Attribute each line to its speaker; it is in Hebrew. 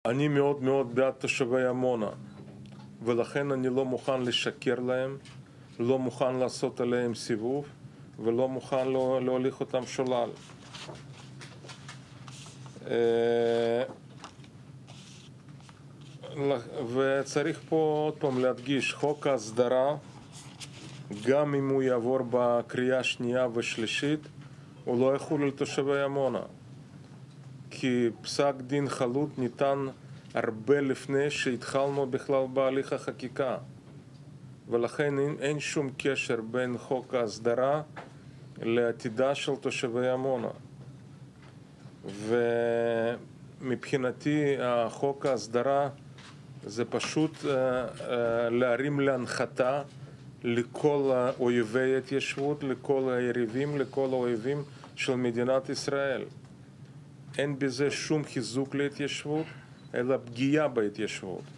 Speaker 1: אני מאוד מאוד בעד תושבי עמונה, ולכן אני לא מוכן לשקר להם, לא מוכן לעשות עליהם סיבוב, ולא מוכן להוליך אותם שולל. וצריך פה עוד פעם להדגיש, חוק ההסדרה, גם אם הוא יעבור בקריאה שנייה ושלישית, הוא לא יחול על תושבי עמונה. כי פסק דין חלוט ניתן הרבה לפני שהתחלנו בכלל בהליך החקיקה. ולכן אין שום קשר בין חוק ההסדרה לעתידה של תושבי עמונה. ומבחינתי חוק ההסדרה זה פשוט להרים להנחתה לכל אויבי ההתיישבות, לכל היריבים, לכל האויבים של מדינת ישראל. אין בזה שום חיזוק להתיישבות, אלא פגיעה בהתיישבות.